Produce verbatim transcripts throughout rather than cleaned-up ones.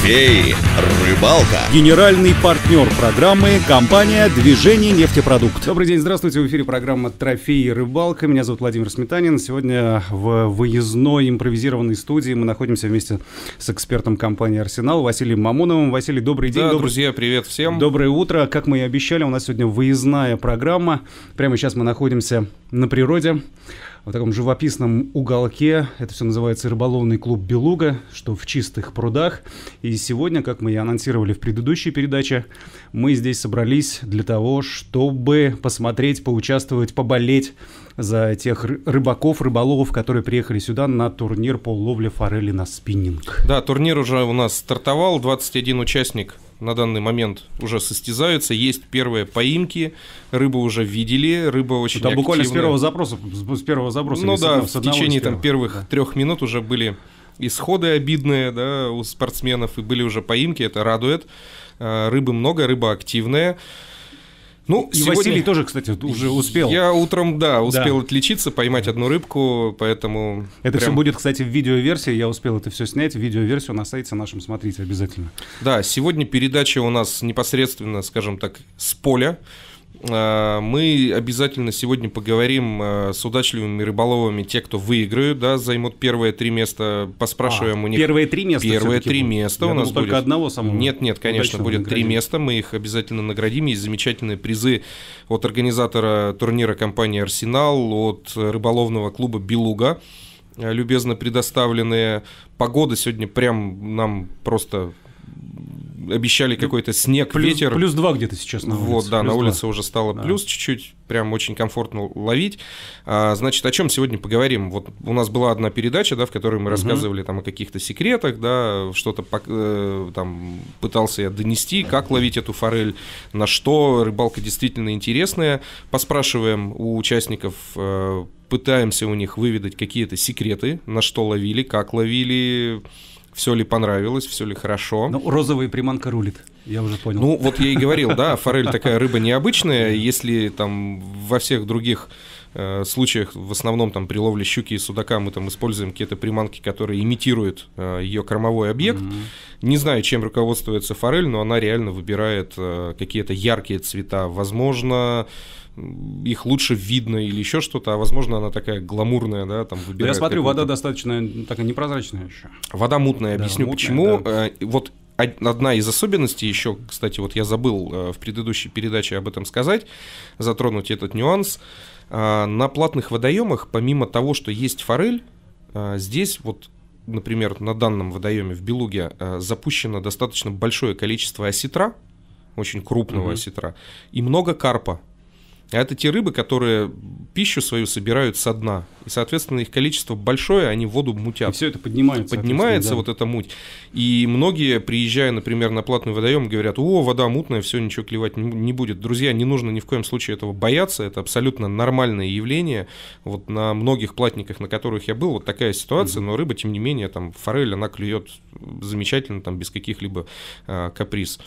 Трофей Рыбалка. Генеральный партнер программы — компания «Движение нефтепродукт». Добрый день, здравствуйте. В эфире программа «Трофей Рыбалка». Меня зовут Владимир Сметанин. Сегодня в выездной импровизированной студии мы находимся вместе с экспертом компании «Арсенал» Василием Мамоновым. Василий, добрый день. Да, добрый... друзья, привет всем. Доброе утро. Как мы и обещали, у нас сегодня выездная программа. Прямо сейчас мы находимся на природе, в таком живописном уголке. Это все называется рыболовный клуб «Белуга», что в чистых прудах. И сегодня, как мы и анонсировали в предыдущей передаче, мы здесь собрались для того, чтобы посмотреть, поучаствовать, поболеть за тех рыбаков, рыболовов, которые приехали сюда на турнир по ловле форели на спиннинг. Да, турнир уже у нас стартовал, двадцать один участник на данный момент уже состязаются, есть первые поимки, рыбу уже видели, рыба очень Это активная. Буквально с первого запроса, с первого заброса. Ну да, одного, в течение там первых да. трех минут уже были исходы обидные, да, у спортсменов, и были уже поимки, это радует. Рыбы много, рыба активная. Ну, и сегодня... Василий тоже, кстати, уже успел. Я утром, да, успел да. отличиться, поймать одну рыбку, поэтому... Это прям... все будет, кстати, в видеоверсии, я успел это все снять, видеоверсию на сайте нашем смотрите обязательно. Да, сегодня передача у нас непосредственно, скажем так, с поля. Мы обязательно сегодня поговорим с удачливыми рыболовами, те, кто выиграют, да, займут первые три места, поспрашиваем а, у них. Первые три места? Первые три места Я у нас думал, только будет. одного самого. Нет, нет, конечно, будет наградим. три места, мы их обязательно наградим. Есть замечательные призы от организатора турнира компании «Арсенал», от рыболовного клуба «Белуга», любезно предоставленные. Погода сегодня прям нам просто... Обещали какой-то снег, плюс, ветер. Плюс два где-то сейчас на улице. Вот, да, плюс на улице два. уже стало да. плюс чуть-чуть, прям очень комфортно ловить. А, значит, о чем сегодня поговорим? Вот у нас была одна передача, да, в которой мы uh-huh. рассказывали там о каких-то секретах, да, что-то э, там пытался я донести, как ловить эту форель, на что рыбалка действительно интересная. Поспрашиваем у участников, э, пытаемся у них выведать какие-то секреты, на что ловили, как ловили. Все ли понравилось, все ли хорошо. Ну, розовая приманка рулит, я уже понял. Ну, вот я и говорил, да, форель такая рыба необычная, если там во всех других э, случаях, в основном там при ловле щуки и судака мы там используем какие-то приманки, которые имитируют э, ее кормовой объект. Mm-hmm. Не знаю, чем руководствуется форель, но она реально выбирает э, какие-то яркие цвета. Возможно... их лучше видно или еще что-то, а возможно она такая гламурная, да, там выбирает. Я смотрю, какую-то... вода достаточно такая непрозрачная еще. Вода мутная, да, объясню мутная, почему. Да. Вот одна из особенностей еще, кстати, вот я забыл в предыдущей передаче об этом сказать, затронуть этот нюанс. На платных водоемах, помимо того, что есть форель, здесь вот, например, на данном водоеме в Белуге запущено достаточно большое количество осетра, очень крупного угу. осетра, и много карпа. А это те рыбы, которые пищу свою собирают со дна. И, соответственно, их количество большое, они воду мутят. И все это поднимается. Поднимается да. вот эта муть. И многие, приезжая, например, на платный водоем, говорят: о, вода мутная, все, ничего клевать не будет. Друзья, не нужно ни в коем случае этого бояться. Это абсолютно нормальное явление. Вот на многих платниках, на которых я был, вот такая ситуация. Mm-hmm. Но рыба, тем не менее, там форель, она клюет замечательно, там, без каких-либо а, каприз.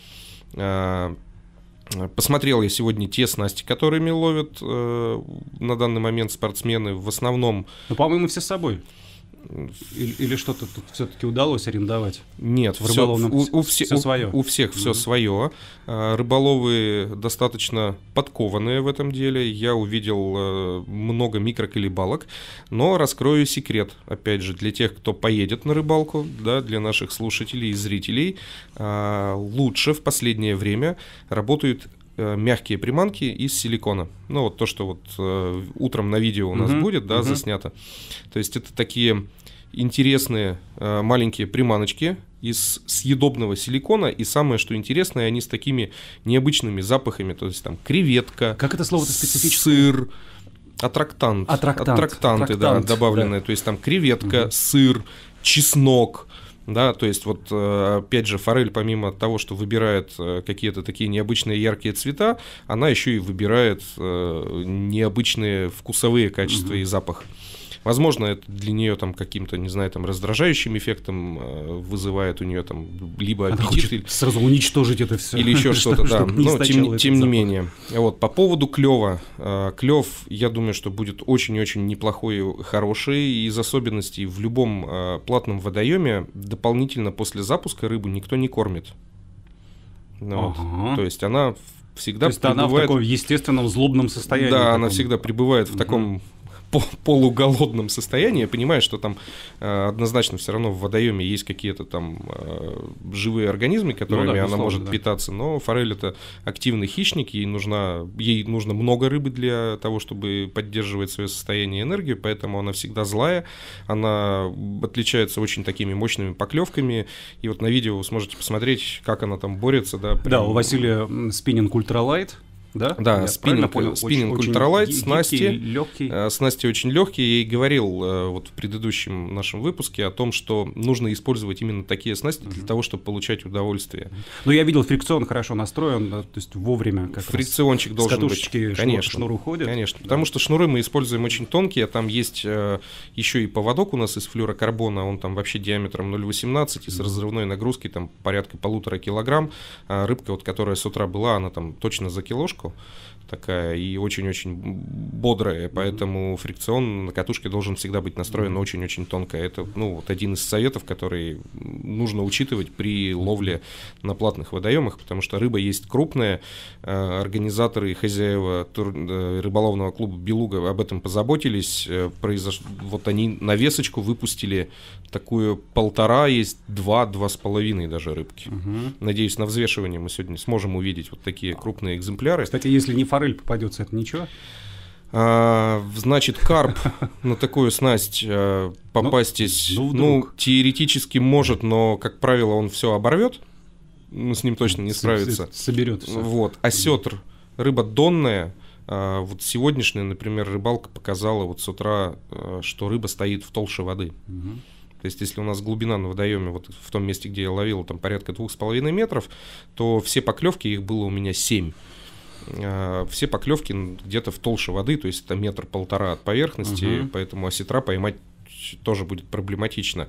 А, Посмотрел я сегодня те снасти, которыми ловят э, на данный момент спортсмены. В основном... Ну, по-моему, все с собой. Или, или что-то тут все-таки удалось арендовать? Нет, в рыболовном у, у, все, все свое. У, у всех все mm-hmm. свое. Рыболовы достаточно подкованные в этом деле. Я увидел много микроколебалок. Но раскрою секрет, опять же, для тех, кто поедет на рыбалку, да, для наших слушателей и зрителей. Лучше в последнее время работают мягкие приманки из силикона. Ну, вот то, что вот э, утром на видео у нас uh-huh, будет, да, uh-huh. заснято. То есть это такие интересные э, маленькие приманочки из съедобного силикона. И самое, что интересное, они с такими необычными запахами. То есть там креветка, как это слово-то специфическое? Сыр, аттрактант, аттрактант. аттрактанты, аттрактант, да, добавленные. Да. То есть там креветка, uh-huh. сыр, чеснок. Да, то есть вот опять же форель, помимо того, что выбирает какие-то такие необычные яркие цвета, она еще и выбирает необычные вкусовые качества mm-hmm. и запах. Возможно, это для нее там каким-то, не знаю, там раздражающим эффектом э, вызывает у нее там либо Она аппетит, хочет или сразу уничтожить это все. или еще что-то, да. Но тем, тем не менее. Вот, по поводу клёва. Клёв, я думаю, что будет очень-очень неплохой и хороший. Из особенностей в любом э, платном водоеме дополнительно после запуска рыбу никто не кормит. Ну, ага. вот. То есть она всегда То есть пребывает... она в таком естественном злобном состоянии. Да, таком. она всегда пребывает в угу. таком полуголодном состоянии. Я понимаю, что там э, однозначно все равно в водоеме есть какие-то там э, живые организмы, которыми ну, да, она может да. питаться, но форель — это активный хищник, ей, нужна, ей нужно много рыбы для того, чтобы поддерживать свое состояние и энергию, поэтому она всегда злая, она отличается очень такими мощными поклевками, и вот на видео вы сможете посмотреть, как она там борется. Да, прям... да, у Василия спиннинг ультралайт. Да, да, спиннинг, спиннинг ультралайт, снасти, легкий. снасти очень легкие. Я и говорил вот в предыдущем нашем выпуске о том, что нужно использовать именно такие снасти для того, чтобы получать удовольствие. Ну, я видел, фрикцион хорошо настроен, то есть вовремя как фрикциончик раз должен быть. Шнур, конечно, шнур уходит. Конечно, да. Потому что шнуры мы используем очень тонкие, там есть э, еще и поводок у нас из флюорокарбона, он там вообще диаметром ноль восемнадцать и с разрывной нагрузкой там порядка полутора килограмм. А рыбка, вот, которая с утра была, она там точно за килошку такая и очень-очень бодрая, поэтому фрикцион на катушке должен всегда быть настроен очень-очень тонко. Это, ну, вот один из советов, который нужно учитывать при ловле на платных водоемах, потому что рыба есть крупная, организаторы и хозяева рыболовного клуба «Белуга» об этом позаботились, произош... вот они на весочку выпустили такую полтора, есть два, два с половиной даже рыбки. Угу. Надеюсь, на взвешивании мы сегодня сможем увидеть вот такие крупные экземпляры. Кстати, если не форель попадется, это ничего? А, значит, карп на такую снасть а, попастись, ну, ну, теоретически может, но, как правило, он все оборвет, ну, с ним точно не справится. Соберет все. Вот. Осетр, рыба донная. А, вот сегодняшняя, например, рыбалка показала вот с утра, а, что рыба стоит в толще воды. Угу. То есть, если у нас глубина на водоеме, вот в том месте, где я ловил, там порядка двух с половиной метров, то все поклевки, их было у меня семь. Все поклевки где-то в толще воды, то есть это метр-полтора от поверхности, uh-huh. поэтому осетра поймать тоже будет проблематично.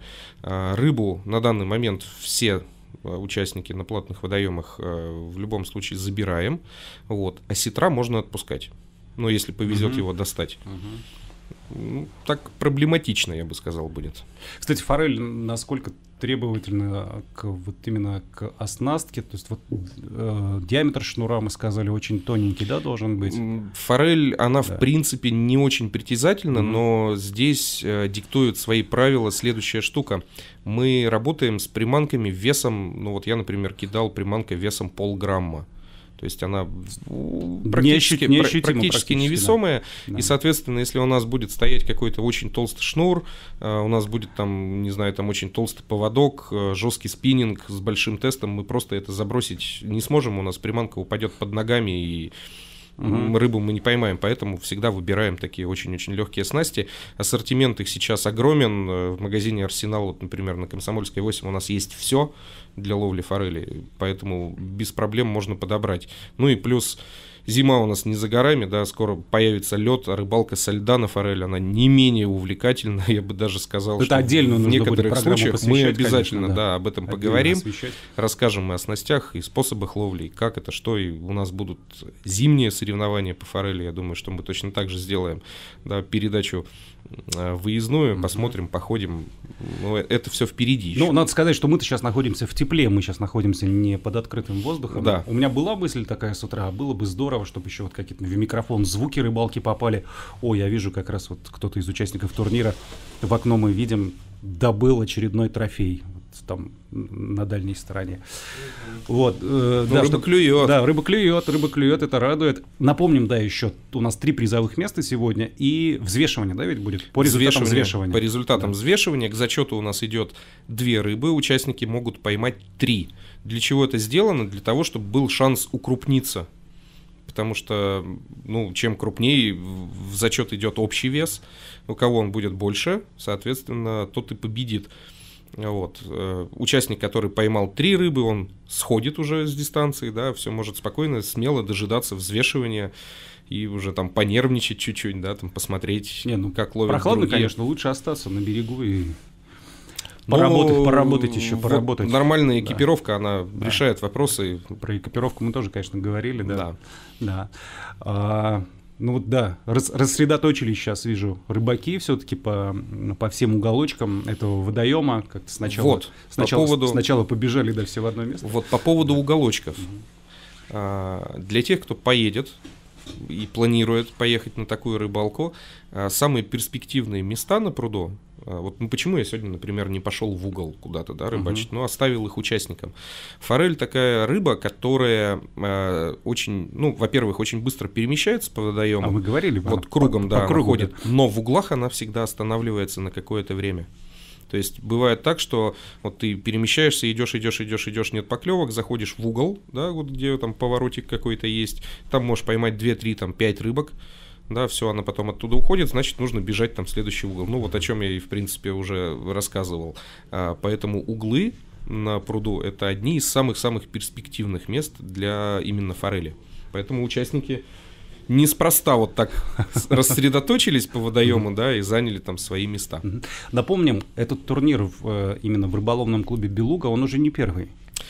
Рыбу на данный момент все участники на платных водоемах в любом случае забираем. Вот. Осетра можно отпускать, но если повезет uh-huh. его достать. Uh-huh. Ну, так проблематично, я бы сказал, будет. Кстати, форель насколько требовательна к, вот именно к оснастке? То есть вот э, диаметр шнура, мы сказали, очень тоненький, да, должен быть? Форель, она да. в принципе не очень притязательна, mm-hmm. но здесь э, диктует свои правила следующая штука. Мы работаем с приманками весом, ну вот я, например, кидал приманкой весом полграмма. То есть она практически, не ощутимо, практически, практически невесомая, да. И, соответственно, если у нас будет стоять какой-то очень толстый шнур, у нас будет там, не знаю, там очень толстый поводок, жесткий спиннинг с большим тестом, мы просто это забросить не сможем, у нас приманка упадет под ногами, и угу. рыбу мы не поймаем, поэтому всегда выбираем такие очень-очень легкие снасти. Ассортимент их сейчас огромен, в магазине «Арсенал», вот, например, на Комсомольской восемь у нас есть все для ловли форели, поэтому без проблем можно подобрать. Ну и плюс зима у нас не за горами, да, скоро появится лед, а рыбалка со льда на форель, она не менее увлекательна, я бы даже сказал, это что отдельно в некоторых случаях мы обязательно, конечно, да. Да, об этом отдельно поговорим, освещать. Расскажем мы о снастях и способах ловли, и как это, что, и у нас будут зимние соревнования по форели, я думаю, что мы точно так же сделаем, да, передачу выездную, mm-hmm. посмотрим, походим, ну, это все впереди еще. Ну, надо сказать, что мы-то сейчас находимся в тепле, мы сейчас находимся не под открытым воздухом. Да. У меня была мысль такая с утра, было бы здорово, чтобы еще вот какие-то в микрофон звуки рыбалки попали. О, я вижу как раз вот кто-то из участников турнира, в окно мы видим, добыл очередной трофей. Там на дальней стороне. Mm-hmm. Вот, э, ну, да, рыба что, клюет. Да, рыба клюет, рыба клюет, это радует. Напомним, да, еще у нас три призовых места сегодня и взвешивание, да, ведь будет? По результатам взвешивания. По результатам да. взвешивания к зачету у нас идет две рыбы, участники могут поймать три. Для чего это сделано? Для того, чтобы был шанс укрупниться. Потому что, ну, чем крупнее в зачет идет общий вес, у кого он будет больше, соответственно, тот и победит. Вот. Участник, который поймал три рыбы, он сходит уже с дистанции, да, все может спокойно, смело дожидаться взвешивания и уже там понервничать чуть-чуть, да, там посмотреть, Не, ну, как ловят прохладно, другие. конечно, лучше остаться на берегу и Но поработать, поработать еще, вот поработать. Нормальная Да. экипировка, она Да. решает вопросы. Про экипировку мы тоже, конечно, говорили, да. Да. Да. А, ну вот да, рас- рассредоточились сейчас, вижу, рыбаки все-таки по, по всем уголочкам этого водоема. Как-то сначала, Вот, по сначала, поводу- сначала побежали, да, все в одно место. Вот по поводу уголочков. А, Для тех, кто поедет и планирует поехать на такую рыбалку, а, самые перспективные места на пруду. а, Вот ну, почему я сегодня, например, не пошел в угол куда-то, да, рыбачить, но оставил их участникам. Форель такая рыба, которая а, очень, ну, во-первых, очень быстро перемещается по водоему. А мы говорили, Вот она кругом, по, да, по кругу, ходит. Но в углах она всегда останавливается на какое-то время. То есть бывает так, что вот ты перемещаешься, идешь, идешь, идешь, идешь, нет поклевок, заходишь в угол, да, вот где там поворотик какой-то есть, там можешь поймать две, три, там пять рыбок, да, все, она потом оттуда уходит, значит, нужно бежать там в следующий угол. Ну, вот о чем я и, в принципе, уже рассказывал. А, поэтому углы на пруду – это одни из самых-самых перспективных мест для именно форели. Поэтому участники неспроста вот так рассредоточились по водоему, да, и заняли там свои места. Мгм. Напомним, этот турнир в, э, именно в рыболовном клубе «Белуга», он уже не первый.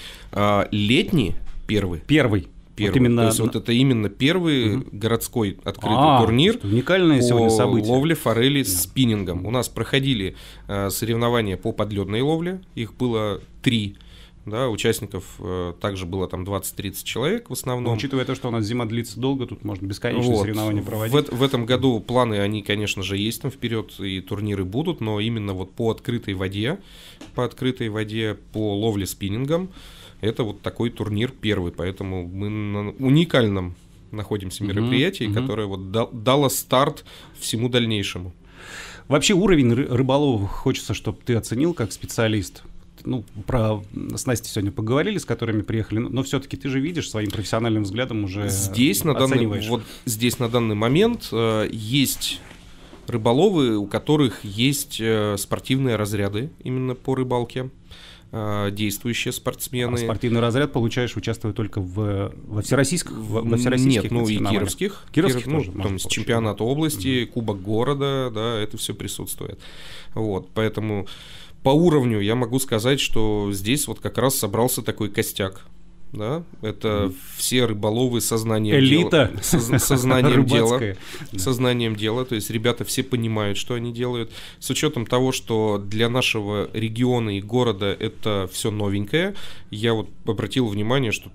А, летний первый. Первый. Первый. Вот именно... То есть вот это именно первый Мгм. городской открытый А, турнир уникальное сегодня по событие. ловле форели с спиннингом. У нас проходили э, соревнования по подледной ловле, их было три. Да, участников э, также было там двадцать-тридцать человек в основном. Но, учитывая то, что у нас зима длится долго, тут можно бесконечные Вот. соревнования В, проводить. эт- в этом году планы, они, конечно же, есть там вперед, и турниры будут, но именно вот по открытой воде, по открытой воде, по ловле спиннингом, это вот такой турнир первый, поэтому мы на уникальном находимся Мгм, мероприятии, мгм. которое вот дал- дало старт всему дальнейшему. Вообще уровень ры- рыболовов хочется, чтобы ты оценил как специалист. Ну, про с Настей сегодня поговорили, с которыми приехали, но все-таки ты же видишь своим профессиональным взглядом уже Здесь на, данный, оцениваешь. вот здесь на данный момент э, есть рыболовы, у которых есть э, спортивные разряды именно по рыбалке, э, действующие спортсмены. А спортивный разряд получаешь, участвуя только в, во всероссийских, во, во всероссийских Нет, ну и соревнованиях? кировских. Кировских Киров- тоже ну, можно там, с получить, чемпионата области, кубок города, да, это все присутствует. Вот, поэтому по уровню я могу сказать, что здесь вот как раз собрался такой костяк. Да, это все рыболовы сознанием Элита дела, соз- сознанием дела, рыбацкая. Да. сознанием дела, то есть ребята все понимают, что они делают, с учетом того, что для нашего региона и города это все новенькое. Я вот обратил внимание, что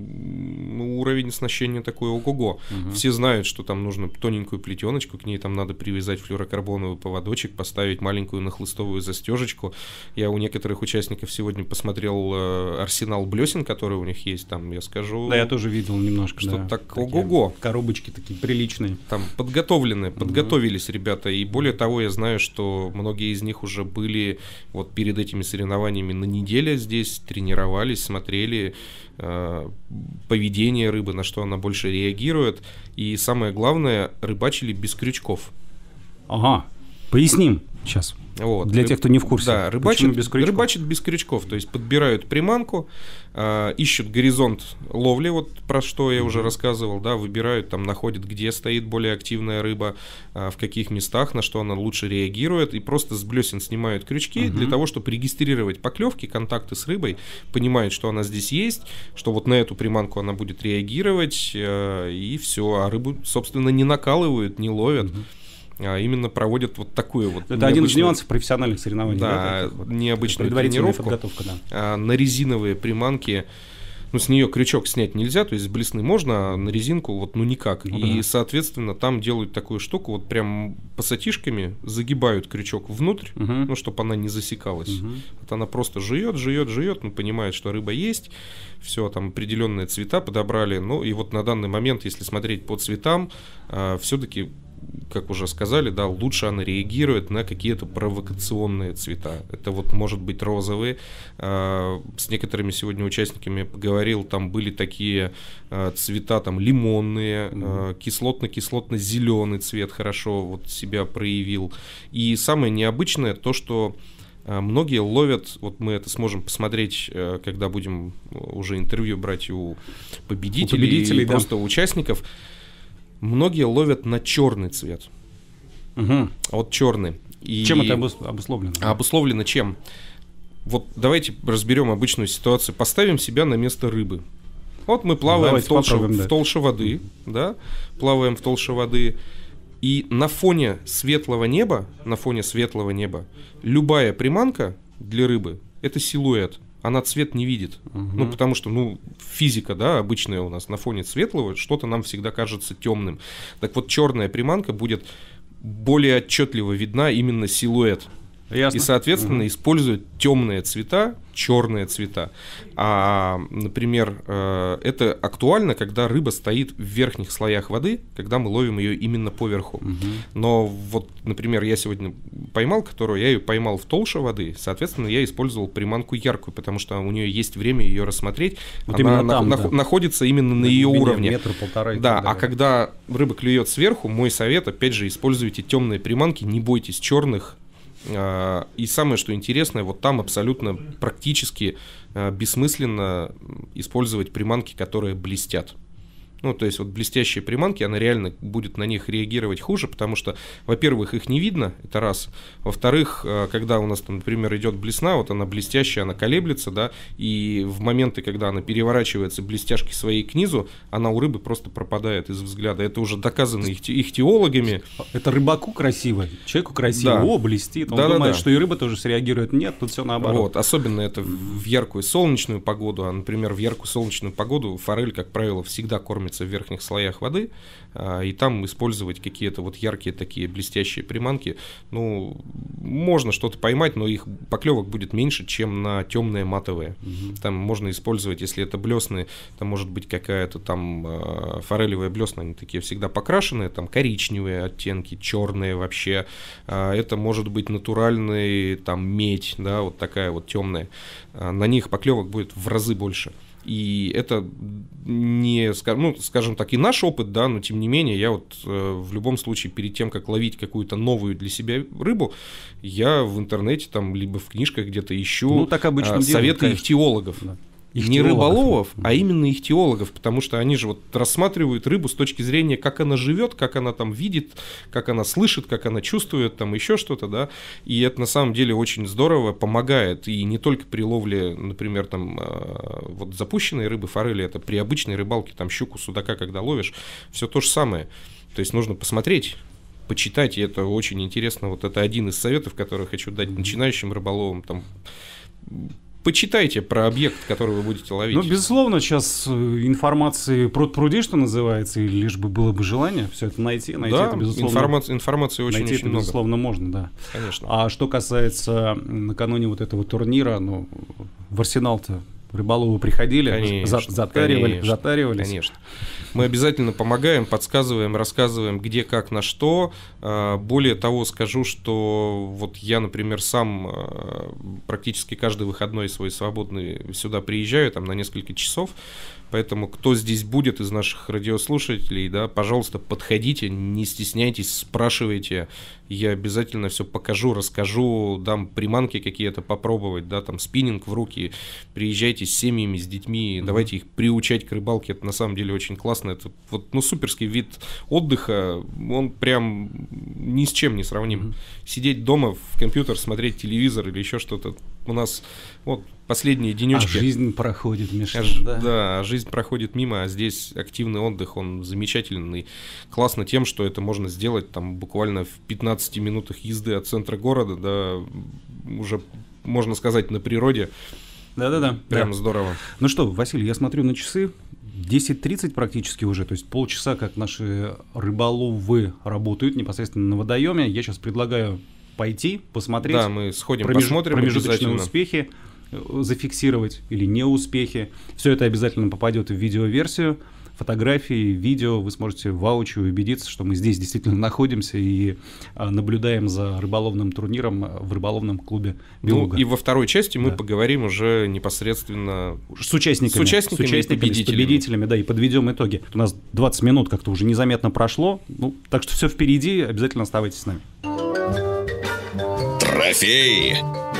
там ну, уровень оснащения такой ого-го. Мгм. Все знают, что там нужно тоненькую плетеночку, к ней там надо привязать флюорокарбоновый поводочек, поставить маленькую нахлыстовую застежечку. Я у некоторых участников сегодня посмотрел э, арсенал блесен, который у них есть, там, я скажу, Да, я тоже видел немножко. что да. так Такие ого-го. Коробочки такие приличные. Там подготовлены, подготовились ребята, и более того, я знаю, что многие из них уже были вот перед этими соревнованиями на неделе здесь, тренировались, смотрели э, поведение рыбы, на что она больше реагирует, и самое главное, рыбачили без крючков. Ага, поясним сейчас. Вот. Для тех, кто не в курсе. Да, рыбачат Почему без, без крючков? рыбачат без крючков, то есть подбирают приманку, э, ищут горизонт ловли, вот про что я уже рассказывал, да, выбирают, там находят, где стоит более активная рыба, э, в каких местах, на что она лучше реагирует, и просто с блесен снимают крючки Мгм. для того, чтобы регистрировать поклевки, контакты с рыбой, понимают, что она здесь есть, что вот на эту приманку она будет реагировать, э, и все, а рыбу, собственно, не накалывают, не ловят. А именно проводят вот такую вот Это один из необычную- нюансов профессиональных соревнований. Да, таких вот. необычную Предварительная тренировку. подготовка, да. А, на резиновые приманки, ну, с нее крючок снять нельзя, то есть с блесны можно, а на резинку вот, ну, никак. Ну и, да. соответственно, там делают такую штуку, вот прям пассатишками загибают крючок внутрь, Мгм. ну, чтобы она не засекалась. Мгм. Вот она просто жует, жует, жует, ну, понимает, что рыба есть, все, там определенные цвета подобрали, ну, и вот на данный момент, если смотреть по цветам, все-таки, как уже сказали, да, лучше она реагирует на какие-то провокационные цвета. Это вот может быть розовые. А, с некоторыми сегодня участниками поговорил, там были такие а, цвета, там лимонные, а, кислотно-кислотно-зеленый цвет хорошо вот себя проявил. И самое необычное то, что Многие ловят, вот мы это сможем посмотреть, когда будем уже интервью брать у победителей, у победителей, да. Просто у участников. Многие ловят на черный цвет. Угу. Вот черный. И чем это обусловлено? Обусловлено чем? Вот давайте разберем обычную ситуацию. Поставим себя на место рыбы. Вот мы плаваем в толще, да. в толще воды, да, плаваем в толще воды. И на фоне светлого неба, на фоне светлого неба, любая приманка для рыбы – это силуэт. Она цвет не видит. Угу. Ну, потому что, ну, физика, да, обычная у нас, на фоне светлого что-то нам всегда кажется темным. Так вот, черная приманка будет более отчетливо видна именно силуэт. Ясно. И, соответственно, угу. используют темные цвета, черные цвета. А, например, это актуально, когда рыба стоит в верхних слоях воды, когда мы ловим ее именно поверху. Угу. Но вот, например, я сегодня поймал, которую я ее поймал в толще воды, соответственно, я использовал приманку яркую, потому что у нее есть время ее рассмотреть. Вот она на, там, на, да. находится именно на, на ее уровне. Метр-полтора. Да, а когда рыба клюет сверху, мой совет, опять же, используйте темные приманки, не бойтесь черных. И самое, что интересное, вот там абсолютно практически бессмысленно использовать приманки, которые блестят. Ну, то есть вот блестящие приманки, она реально будет на них реагировать хуже, потому что, во-первых, их не видно, это раз. Во-вторых, когда у нас, там, например, идет блесна, вот она блестящая, она колеблется, да, и в моменты, когда она переворачивается блестяшки своей к низу, она у рыбы просто пропадает из взгляда. Это уже доказано их, их теологами. Это рыбаку красиво, человеку красиво, да. О, блестит. Он да, думает, да, да. что и рыба тоже среагирует. Нет, тут все наоборот. Вот, особенно это в яркую солнечную погоду, а, например, в яркую солнечную погоду форель, как правило, всегда кормится в верхних слоях воды, и там использовать какие-то вот яркие такие блестящие приманки, ну, можно что-то поймать, но их поклевок будет меньше, чем на темные матовые. Угу. Там можно использовать, если это блесны, там может быть какая-то там форелевая блесна, они такие всегда покрашенные, там коричневые оттенки, черные вообще, это может быть натуральный там медь, да, вот такая вот темная, на них поклевок будет в разы больше. И это не, ну, скажем так, и наш опыт, да, но тем не менее, я вот э, в любом случае перед тем, как ловить какую-то новую для себя рыбу, я в интернете там либо в книжках где-то ищу ну, так обычно э, советы делают, ихтиологов. Да. Не рыболовов, а именно ихтиологов, потому что они же вот рассматривают рыбу с точки зрения, как она живет, как она там видит, как она слышит, как она чувствует, там еще что-то, да, и это на самом деле очень здорово помогает, и не только при ловле, например, там вот запущенной рыбы, форели, это при обычной рыбалке, там щуку, судака, когда ловишь, все то же самое, то есть нужно посмотреть, почитать, и это очень интересно, вот это один из советов, который хочу дать начинающим рыболовам, там, почитайте про объект, который вы будете ловить. Ну, безусловно, сейчас информации пруд-пруди, что называется, и лишь бы было бы желание все это найти. найти да, это, безусловно, информации, информации очень, найти очень это, много. безусловно, можно, да. Конечно. А что касается накануне вот этого турнира, ну, в Арсенал-то рыболовы приходили, конечно, за, затаривали, конечно, затаривались. Конечно. Мы обязательно помогаем, подсказываем, рассказываем, где, как, на что. Более того, скажу, что вот я, например, сам практически каждый выходной свой свободный сюда приезжаю, там на несколько часов. Поэтому кто здесь будет из наших радиослушателей, да, пожалуйста, подходите, не стесняйтесь, спрашивайте. Я обязательно все покажу, расскажу, дам приманки какие-то попробовать, да, там спиннинг в руки. Приезжайте с семьями, с детьми, mm-hmm. давайте их приучать к рыбалке. Это на самом деле очень классно. Это вот, ну, суперский вид отдыха, он прям ни с чем не сравним. Mm-hmm. Сидеть дома в компьютер, смотреть телевизор или еще что-то. У нас вот последние денечки. А жизнь проходит, Миша, а, да? Да, жизнь проходит мимо, а здесь активный отдых, он замечательный. Классно тем, что это можно сделать там буквально в пятнадцати минутах езды от центра города, да, уже, можно сказать, на природе. Да-да-да. Прям да. здорово. Ну что, Василий, я смотрю на часы, десять тридцать практически уже, то есть полчаса, как наши рыболовы работают непосредственно на водоеме. Я сейчас предлагаю пойти, посмотреть. Да, мы сходим, промеж... посмотрим промежуточные успехи, зафиксировать или неуспехи. Все это обязательно попадет в видеоверсию. Фотографии, видео, вы сможете воочию убедиться, что мы здесь действительно находимся и а, наблюдаем за рыболовным турниром в рыболовном клубе «Белуга». Ну и во второй части мы да. поговорим уже непосредственно с участниками, с участниками, с, участниками, и победителями. с победителями, да, и подведем итоги. У нас двадцать минут как-то уже незаметно прошло, ну, так что все впереди, обязательно оставайтесь с нами. Трофей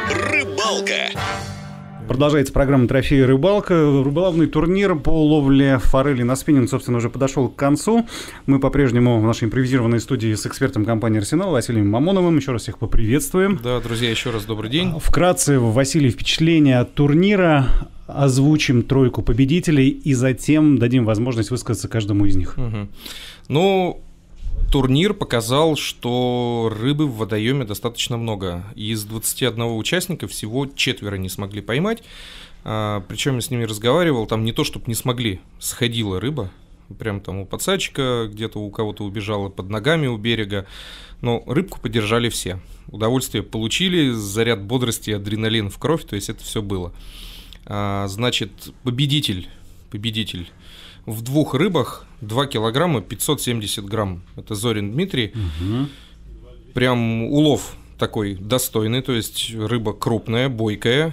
Рыбалка. Продолжается программа «Трофеи рыбалка». Рыболовный турнир по ловле форели на спиннинг, собственно, уже подошел к концу. Мы по-прежнему в нашей импровизированной студии с экспертом компании «Арсенал» Василием Мамоновым. Еще раз всех поприветствуем. Да, друзья, еще раз добрый день. Вкратце, Василий, впечатления от турнира. Озвучим тройку победителей и затем дадим возможность высказаться каждому из них. Угу. Ну... Турнир показал, что рыбы в водоеме достаточно много. Из двадцати одного участника всего четверо не смогли поймать. А, причем я с ними разговаривал, там не то, чтобы не смогли, сходила рыба. Прям там у подсадчика, где-то у кого-то убежала под ногами у берега. Но рыбку подержали все. Удовольствие получили, заряд бодрости, адреналин в кровь, то есть это все было. А, значит, победитель, победитель. В двух рыбах два килограмма пятьсот семьдесят грамм. Это Зорин Дмитрий. Угу. Прям улов такой достойный, то есть рыба крупная, бойкая.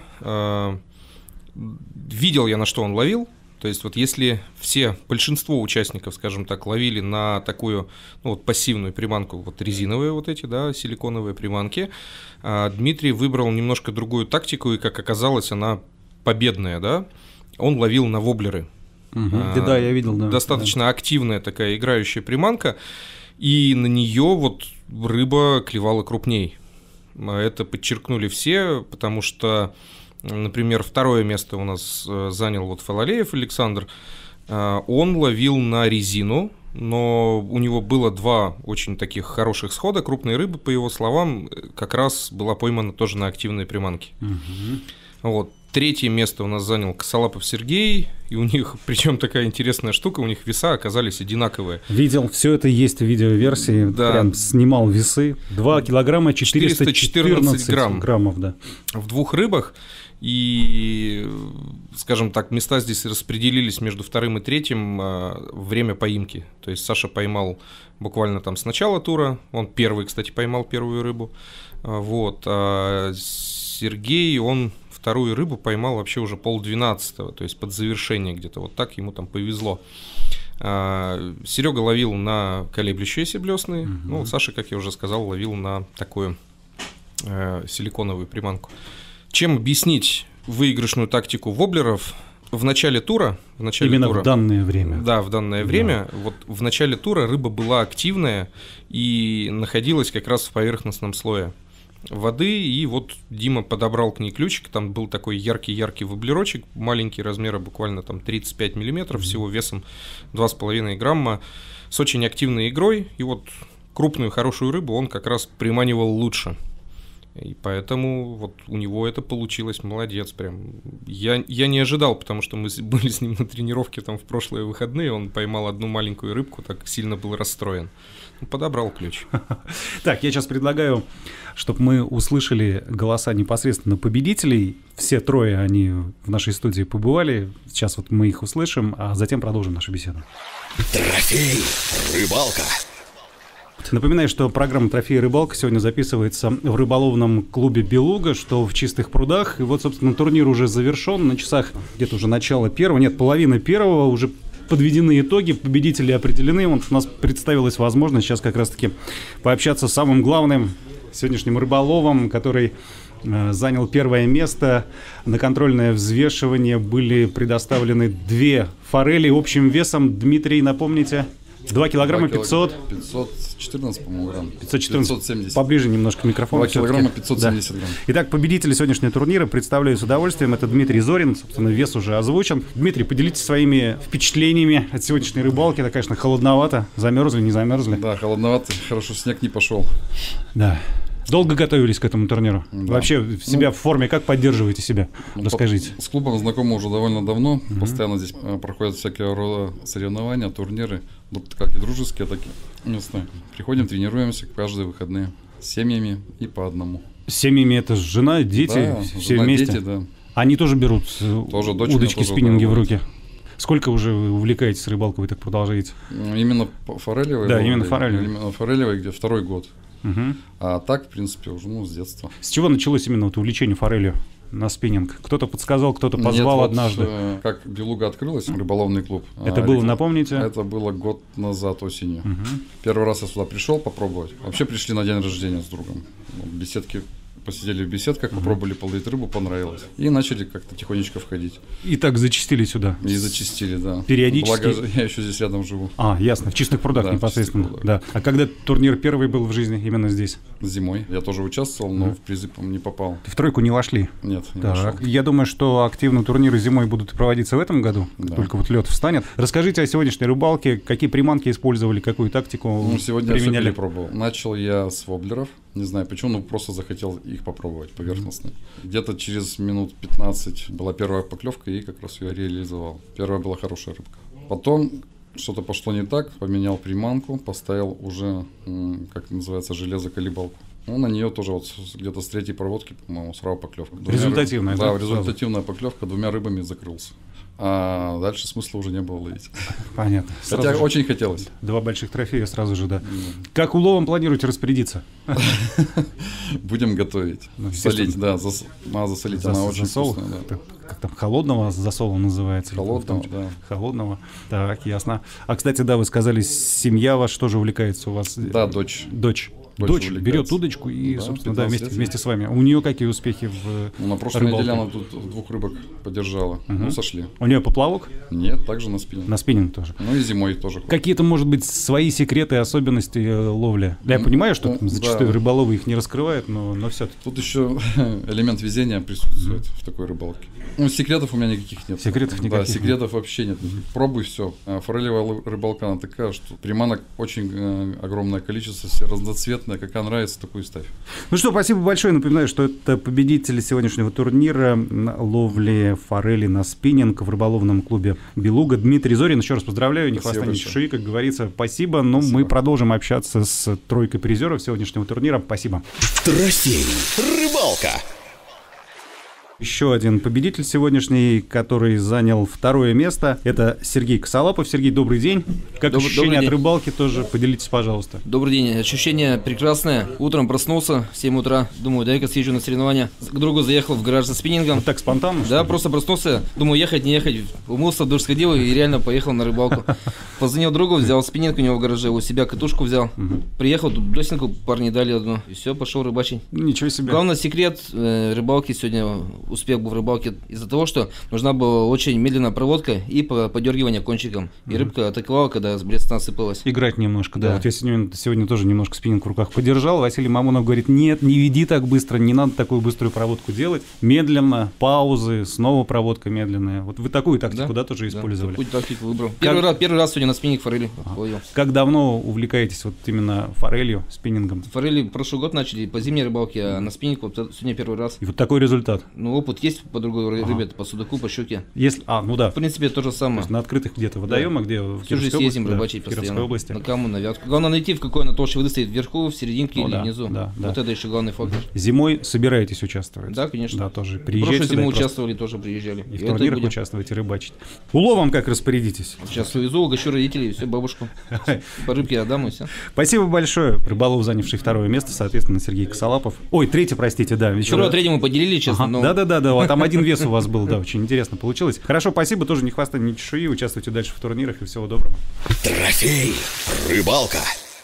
Видел я, на что он ловил. То есть вот если все, большинство участников, скажем так, ловили на такую, ну, вот пассивную приманку, вот резиновые вот эти, да, силиконовые приманки, Дмитрий выбрал немножко другую тактику, и, как оказалось, она победная, да. Он ловил на воблеры. Угу. А, да, я видел, да. Достаточно да. активная такая играющая приманка, и на нее вот рыба клевала крупней. Это подчеркнули все, потому что, например, второе место у нас занял вот Фалалеев Александр. Он ловил на резину, но у него было два очень таких хороших схода. Крупные рыбы, по его словам, как раз была поймана тоже на активные приманки. Угу. Вот. Третье место у нас занял Косолапов Сергей, и у них, причем такая интересная штука, у них веса оказались одинаковые. Видел, все это есть в видеоверсии, да. Прям снимал весы, два килограмма четыреста четырнадцать грамм. граммов, да. В двух рыбах, и, скажем так, места здесь распределились между вторым и третьим время поимки. То есть Саша поймал буквально там с начала тура, он первый, кстати, поймал первую рыбу, вот, а Сергей, он... Вторую рыбу поймал вообще уже полдвенадцатого, то есть под завершение где-то. Вот так ему там повезло. А, Серега ловил на колеблющиеся блесны. Угу. Ну, вот Саша, как я уже сказал, ловил на такую э, силиконовую приманку. Чем объяснить выигрышную тактику воблеров? В начале тура... В начале Именно тура, в данное время. Да, в данное да. время. Вот в начале тура рыба была активная и находилась как раз в поверхностном слое воды, и вот Дима подобрал к ней ключик, там был такой яркий-яркий воблерочек, маленький, размера буквально там тридцать пять миллиметров, mm-hmm. всего весом два с половиной грамма, с очень активной игрой, и вот крупную хорошую рыбу он как раз приманивал лучше, и поэтому вот у него это получилось, молодец прям. Я, я не ожидал, потому что мы были с ним на тренировке там в прошлые выходные, он поймал одну маленькую рыбку, так сильно был расстроен. Подобрал ключ. Так, я сейчас предлагаю, чтобы мы услышали голоса непосредственно победителей. Все трое они в нашей студии побывали. Сейчас вот мы их услышим, а затем продолжим нашу беседу. Трофей рыбалка. Напоминаю, что программа «Трофей рыбалка» сегодня записывается в рыболовном клубе «Белуга», что в Чистых прудах. И вот, собственно, турнир уже завершен. На часах где-то уже начало первого, нет, половины первого, уже подведены итоги, победители определены. Вот у нас представилась возможность сейчас как раз-таки пообщаться с самым главным сегодняшним рыболовом, который э, занял первое место. На контрольное взвешивание были предоставлены две форели общим весом. Дмитрий, напомните? два килограмма пятьсот. пятьсот четырнадцать, по-моему, грамм. пятьсот четырнадцать. пятьсот семьдесят. Поближе немножко к микрофону. два килограмма пятьсот семьдесят да. грамм. Итак, победители сегодняшнего турнира представляю с удовольствием. Это Дмитрий Зорин. Собственно, вес уже озвучен. Дмитрий, поделитесь своими впечатлениями от сегодняшней рыбалки. Это, конечно, холодновато. Замерзли, не замерзли? Да, холодновато. Хорошо, снег не пошел. Да. Долго готовились к этому турниру? Да. Вообще себя ну, в форме, как поддерживаете себя? Ну, Расскажите. По, с клубом знакомы уже довольно давно. Mm-hmm. Постоянно здесь проходят всякие рода соревнования, турниры. Как и дружеские, так и местные. Приходим, тренируемся каждые выходные. С семьями и по одному. С семьями это жена, дети, да, все жена, вместе? Дети, да. Они тоже берут тоже удочки, спиннинги в руки? Сколько уже вы увлекаетесь рыбалкой, вы так продолжаете? Именно форелевой? Да, именно форелевой. Именно форелевой, где второй год. Угу. А так, в принципе, уже ну, с детства. С чего началось именно вот увлечение форелью на спиннинг? Кто-то подсказал, кто-то позвал Нет, однажды? Вот, э, как Белуга открылась, рыболовный клуб. Это а, было, рыб... напомните? Это было год назад осенью. Угу. Первый раз я сюда пришел попробовать. Вообще пришли на день рождения с другом. Беседки посидели в беседках, попробовали половить рыбу, понравилось. И начали как-то тихонечко входить. И так зачастили сюда? И зачастили, да. Периодически? Благо, я еще здесь рядом живу. А, ясно, в Чистых прудах Да, непосредственно. в Чистых прудах. Да. А когда турнир первый был в жизни именно здесь? Зимой. Я тоже участвовал, но в призы, по-моему, не попал. В тройку не вошли? Нет, не Так, вошел. я думаю, что активно турниры зимой будут проводиться в этом году, как Да. только вот лед встанет. Расскажите о сегодняшней рыбалке, какие приманки использовали, какую тактику Ну, сегодня я все применяли? перепробовал. Начал я с воблеров. Не знаю почему, но просто захотел их попробовать поверхностно. Где-то через минут пятнадцать была первая поклевка, и как раз ее реализовал. Первая была хорошая рыбка. Потом что-то пошло не так, поменял приманку, поставил уже, м, как называется, железоколебалку. Ну, на нее тоже вот с- где-то с третьей проводки, по-моему, сразу поклевка. Двумя Результативная, рыб- да, Да, результативная поклевка, двумя рыбами закрылся. А дальше смысла уже не было ловить. Понятно. Сразу Хотя же очень хотелось. Два больших трофея сразу же, да. Как уловом планируете распорядиться? Будем готовить. Ну, Солить, естественно. да, зас- надо засолить, Зас- она очень засол? вкусная, да. Как- Как там, холодного засола называется? или там в том Холодного, числе? да. Холодного. Так, ясно. А, кстати, да, вы сказали, семья ваша тоже увлекается у вас? Да, дочь. Дочь. Дочь Дочь увлекается. берет удочку и, Да, собственно, да, 15 вместе, лет. вместе с вами. У нее какие успехи в Ну, на прошлой рыбалке? неделе она тут двух рыбок подержала. Ну, сошли. У нее поплавок? Нет, также на спине. На спиннинг тоже. Ну и зимой тоже. Какие-то, может быть, свои секреты и особенности э, ловли? Я понимаю, что ну, там зачастую да. рыболовы их не раскрывают, но, но все-таки. Тут еще элемент везения присутствует в такой рыбалке. Ну, секретов у меня никаких нет. Секретов никаких Да, нет. секретов вообще нет. Пробуй все. Форелевая рыбалка, она такая, что приманок очень э, огромное количество, все разноцветные. Какая нравится, такую ставь. Ну что, спасибо большое. Напоминаю, что это победители сегодняшнего турнира на ловли форели на спиннинг в рыболовном клубе «Белуга». Дмитрий Зорин. Еще раз поздравляю. Не Спасибо хвоста, ни большое. чешуи, как говорится. Спасибо. Но Спасибо. мы продолжим общаться с тройкой призеров сегодняшнего турнира. Спасибо. Трофей. Рыбалка. Еще один победитель сегодняшний, который занял второе место, это Сергей Косолапов. Сергей, добрый день. Как Доб- ощущения добрый от день. рыбалки тоже поделитесь, пожалуйста. Добрый день. Ощущение прекрасное. Утром проснулся в семь утра. Думаю, дай-ка съезжу на соревнования. К другу заехал в гараж за спиннингом. Вот так спонтанно? Да, что ли? просто проснулся. Думаю, ехать, не ехать. Умылся, в душ сходил и реально поехал на рыбалку. Позвонил другу, взял спиннинг у него в гараже, у себя катушку взял. Приехал, тут досинку парни дали одну. И все, пошел рыбачить. Ничего себе. Главный секрет э, рыбалки сегодня, успех был в рыбалке из-за того, что нужна была очень медленная проводка и по- подергивание кончиком. И рыбка атаковала, когда с блеста насыпалась. Играть немножко, да. Да. Вот я сегодня, сегодня тоже немножко спиннинг в руках подержал. Василий Мамонов говорит, нет, не веди так быстро, не надо такую быструю проводку делать. Медленно, паузы, снова проводка медленная. Вот вы такую тактику, да, тоже Да, использовали? такую тактику выбрал. Первый раз, первый раз сегодня на спиннинг форели ловил. Как давно увлекаетесь вот именно форелью, спиннингом? Форели прошлый год начали по зимней рыбалке, а на спиннинг вот сегодня первый раз. И вот такой результат. Ну, опыт есть по другой ры- рыбе, по судаку, по щуке. Если, а, ну да, В принципе, то же то самое. есть на открытых где-то водоемах, где в Всю жизнь Кировской ездим области, да, рыбачить в Кировской постоянно. области. На каму, на вятку. Главное найти, в какой она толще воды стоит, вверху, в серединке Ну или да, внизу. да, да. Вот это еще главный фактор. Зимой собираетесь участвовать? Да, конечно. Да, тоже В приезжайте. прошлую сюда зиму и просто- участвовали, тоже приезжали. И в это турнирах будем. участвуете, рыбачить. Уловом как распорядитесь? Сейчас увезу, угощу родителей, все, бабушку. По рыбке отдам и все. Спасибо большое. Рыболов, занявший второе место, соответственно, Сергей Косолапов. Ой, третье, простите, да. еще Второе, раз. третье мы поделили, честно, Ага. но... Да-да-да, вот там один вес у вас был, да, очень интересно получилось. Хорошо, спасибо, тоже не хвоста, не чешуи, участвуйте дальше в турнирах и всего доброго. Трофей. Рыбалка.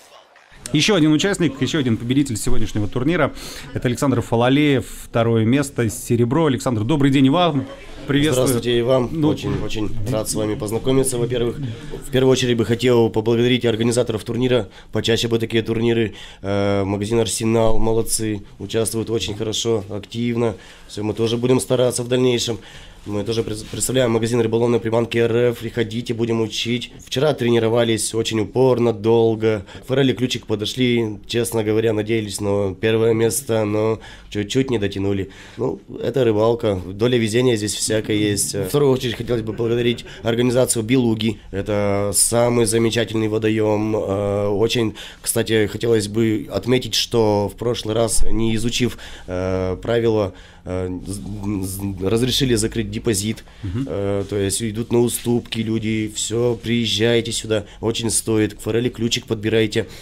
Еще один участник, еще один победитель сегодняшнего турнира. Это Александр Фалалеев, второе место, серебро. Александр, добрый день и вам. Приветствую. Здравствуйте и вам. Ну, Очень, очень рад с вами познакомиться, во-первых. В первую очередь бы хотел поблагодарить организаторов турнира. Почаще бы такие турниры. Э, магазин «Арсенал», молодцы. Участвуют очень хорошо, активно. Все, мы тоже будем стараться в дальнейшем. Мы тоже пред- представляем магазин рыболовной приманки эр эф. Приходите, будем учить. Вчера тренировались очень упорно, долго. К форели ключик подошли, честно говоря, надеялись на первое место, но чуть-чуть не дотянули. Ну, это рыбалка. Доля везения здесь всякое есть. В вторую очередь хотелось бы поблагодарить организацию «Белуги». Это самый замечательный водоем. Э, Очень, кстати, хотелось бы отметить, что в прошлый раз, не изучив э, правила, э, з- з- разрешили закрыть депозит, э, то есть идут на уступки люди, все, приезжайте сюда, очень стоит, к форели ключик подбирайте.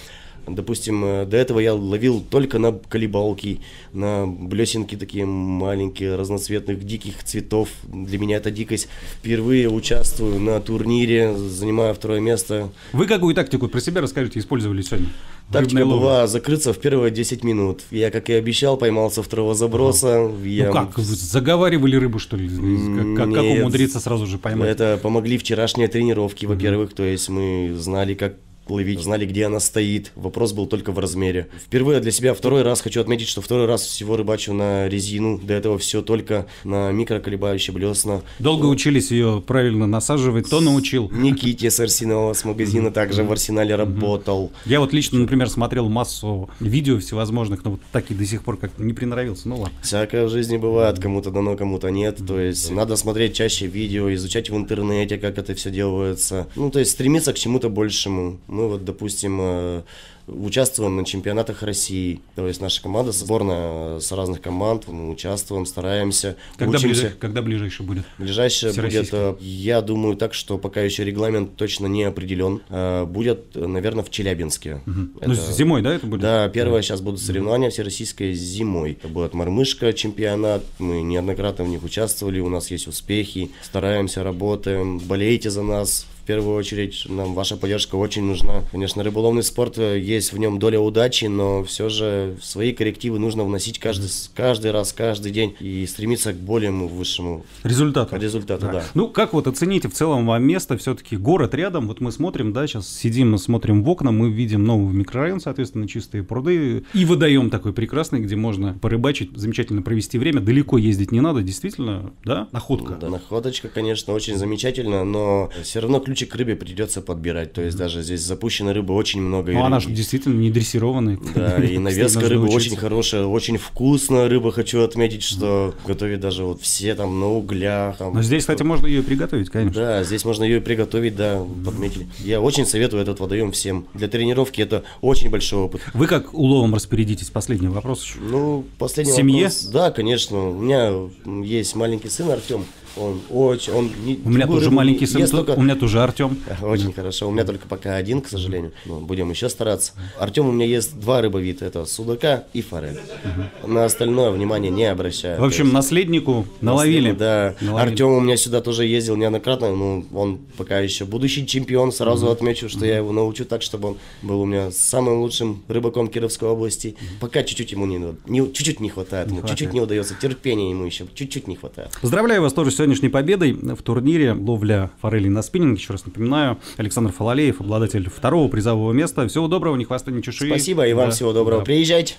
Допустим, до этого я ловил только на колебалки, на блесенки такие маленькие, разноцветных, диких цветов. Для меня это дикость. Впервые участвую на турнире, занимаю второе место. Вы какую тактику про себя, расскажите, использовали сегодня? Тактика была закрыться в первые десять минут. Я, как и обещал, поймал со второго заброса. Ага. Я... Ну как, вы заговаривали рыбу, что ли? Как, как умудриться сразу же поймать? Это помогли вчерашние тренировки, mm-hmm. во-первых. То есть мы знали, как ловить, знали, где она стоит. Вопрос был только в размере. Впервые для себя второй раз хочу отметить, что второй раз всего рыбачу на резину. До этого все только на микроколебающие блесна. Долго вот. Учились ее правильно насаживать? Кто научил? Никите с Арсенала, с магазина, также в Арсенале работал. Я вот лично, например, смотрел массу видео всевозможных, но вот так и до сих пор как-то не приноровился. Ну ладно. Всякое в жизни бывает, кому-то дано, кому-то нет. То есть надо смотреть чаще видео, изучать в интернете, как это все делается. Ну, то есть стремиться к чему-то большему. Мы вот, допустим, участвуем на чемпионатах России. То есть наша команда, сборная с разных команд, мы участвуем, стараемся, когда учимся. Ближе, когда ближайшее будет? Ближайшее будет, я думаю, так, что пока еще регламент точно не определен. Будет, наверное, в Челябинске. Угу. Это... Ну, зимой, да, это будет? Да, первое, сейчас будут соревнования всероссийские зимой. Это будет Мормышка чемпионат, мы неоднократно в них участвовали, у нас есть успехи, стараемся, работаем, болейте за нас. В первую очередь, нам ваша поддержка очень нужна. Конечно, рыболовный спорт, есть в нем доля удачи, но все же свои коррективы нужно вносить каждый, каждый раз, каждый день и стремиться к более высшему результату. результату да. Да. Ну, как вот оцените в целом вам место, все-таки город рядом, вот мы смотрим, да, сейчас сидим, смотрим в окна, мы видим новый микрорайон, соответственно, чистые пруды и водоем такой прекрасный, где можно порыбачить, замечательно провести время, далеко ездить не надо, действительно, да, находка. Да, находочка, конечно, очень замечательно, но все равно ключ к рыбе придется подбирать, то есть mm-hmm. даже здесь запущенной рыбы очень много. Ну, она же действительно не дрессированная. Да, и навеска рыбы очень хорошая, очень вкусная рыба, хочу отметить, что mm-hmm. готовить даже вот все там на углях. Там, но здесь, кстати, можно ее и приготовить, конечно. Да, здесь можно ее и приготовить, да, подметили. Я очень советую этот водоем всем. Для тренировки это очень большой опыт. Вы как уловом распорядитесь? Последний вопрос еще. Ну, последний Семье? вопрос. Да, конечно. У меня есть маленький сын Артем. Он очень, он не, у меня тоже маленький сын, только... у меня тоже Артем. Очень хорошо, у меня только пока один, к сожалению, но будем еще стараться. Артем, у меня есть два рыбовида, это судака и форель. Угу. На остальное внимание не обращаю. В общем, есть... наследнику наловили. Да, наловили. Артем у меня сюда тоже ездил неоднократно, но он пока еще будущий чемпион, сразу угу. отмечу, что угу. я его научу так, чтобы он был у меня самым лучшим рыбаком Кировской области. Угу. Пока чуть-чуть ему не, не, чуть-чуть не хватает, не чуть-чуть не удается, терпения ему еще чуть-чуть не хватает. Поздравляю вас тоже сегодняшней победой в турнире ловля форели на спиннинг. Еще раз напоминаю, Александр Фалалеев, обладатель второго призового места. Всего доброго, ни хвоста, ни чешуи. Спасибо, и вам да. всего доброго. Да. Приезжайте.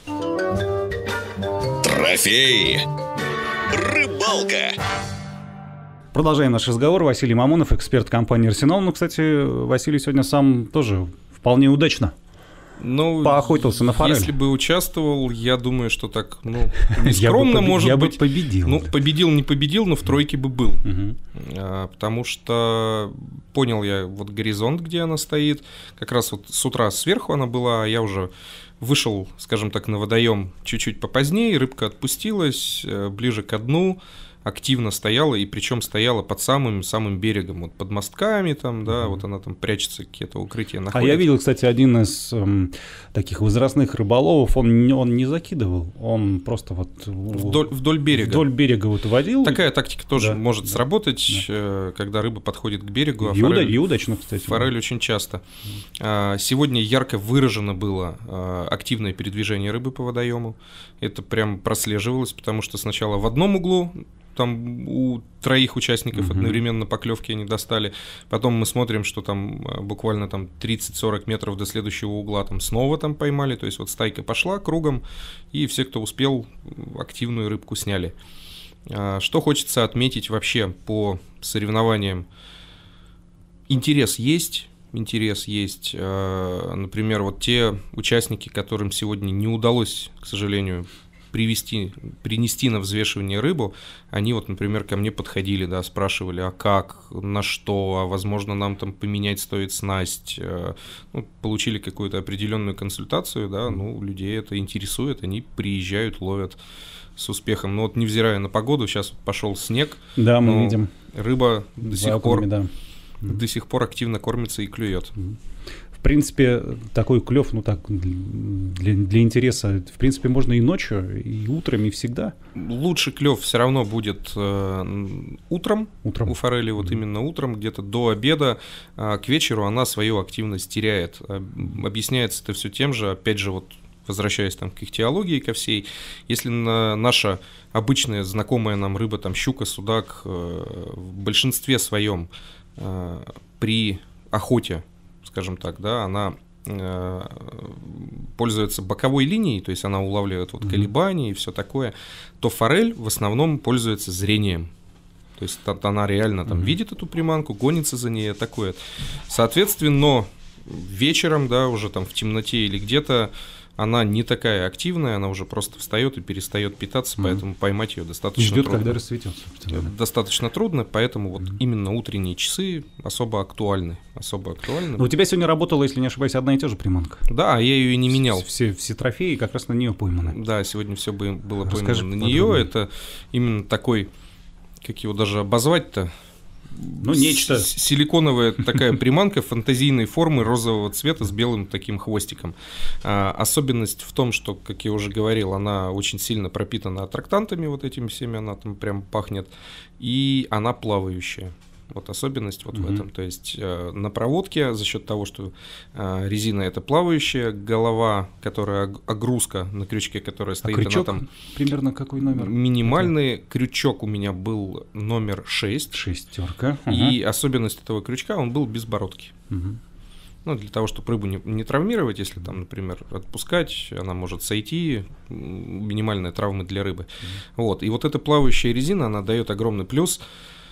Трофей. Рыбалка. Продолжаем наш разговор. Василий Мамонов, эксперт компании «Арсенал». Ну, кстати, Василий сегодня сам тоже вполне удачно ну, поохотился на форель. Если бы участвовал, я думаю, что так, ну, нескромно, может я быть. Я бы победил. Ну, победил, не победил, но в тройке бы был. Угу. А, потому что понял я вот горизонт, где она стоит. Как раз вот с утра сверху она была, а я уже вышел, скажем так, на водоем чуть-чуть попозднее, рыбка отпустилась ближе к дну. Активно стояла, и причем стояла под самым-самым берегом, вот под мостками там, да, mm-hmm. вот она там прячется, какие-то укрытия находит. А я видел, кстати, один из эм, таких возрастных рыболовов, он, он не закидывал, он просто вот... Вдоль, вдоль берега. Вдоль берега вот водил. Такая тактика тоже да, может да, сработать, да. когда рыба подходит к берегу. А и, форель, и удачно, кстати. Форель да. очень часто. А, сегодня ярко выражено было а, активное передвижение рыбы по водоему. Это прям прослеживалось, потому что сначала в одном углу там у троих участников uh-huh. одновременно поклевки они достали. Потом мы смотрим, что там буквально там тридцать-сорок метров до следующего угла там снова там поймали. То есть вот стайка пошла кругом, и все, кто успел, активную рыбку сняли. Что хочется отметить вообще по соревнованиям? Интерес есть. Интерес есть. Например, вот те участники, которым сегодня не удалось, к сожалению, привести, принести на взвешивание рыбу, они вот, например, ко мне подходили, да, спрашивали, а как, на что, а возможно нам там поменять стоит снасть, ну, получили какую-то определенную консультацию, да, ну, людей это интересует, они приезжают, ловят с успехом, но вот невзирая на погоду, сейчас пошел снег, да, мы видим, рыба до сих пор, да. до сих пор активно кормится и клюет. В в принципе, такой клев, ну так, для, для интереса, в принципе, можно и ночью, и утром, и всегда. Лучший клев все равно будет э, утром, утром. У форели, вот mm-hmm. именно утром, где-то до обеда, а к вечеру она свою активность теряет. Объясняется это все тем же, опять же, вот возвращаясь там к ихтиологии, ко всей, если на наша обычная знакомая нам рыба, там щука, судак, э, в большинстве своем э, при охоте, скажем так, да, она э, пользуется боковой линией, то есть она улавливает вот колебания и все такое, то форель в основном пользуется зрением. То есть она реально там mm-hmm. видит эту приманку, гонится за ней, такое. Соответственно, вечером, да, уже там в темноте или где-то, она не такая активная, она уже просто встает и перестает питаться, mm-hmm. поэтому поймать ее достаточно ждет, трудно. когда рассветет. Достаточно трудно, поэтому вот mm-hmm. именно утренние часы особо актуальны. Особо актуальны. Но у тебя сегодня работала, если не ошибаюсь, одна и та же приманка. Да, я ее и не менял. Все, все трофеи как раз на нее пойманы. Да, сегодня все было Расскажи поймано на нее. Это именно такой, как его даже обозвать-то? Ну, нечто. Силиконовая такая приманка фантазийной формы розового цвета с белым таким хвостиком. А, особенность в том, что, как я уже говорил, она очень сильно пропитана аттрактантами, вот этими всеми, она там прям пахнет, и она плавающая. Вот особенность вот mm-hmm. в этом. То есть э, на проводке за счет того, что э, резина это плавающая, голова, которая огрузка на крючке, которая стоит, а крючок, она там примерно какой номер? Минимальный это? Крючок у меня был номер шесть. Шестерка. И ага. особенность этого крючка, он был без бородки. Угу. Ну, для того, чтобы рыбу не, не травмировать, если там, например, отпускать, она может сойти, минимальные травмы для рыбы. Угу. Вот. И вот эта плавающая резина, она дает огромный плюс.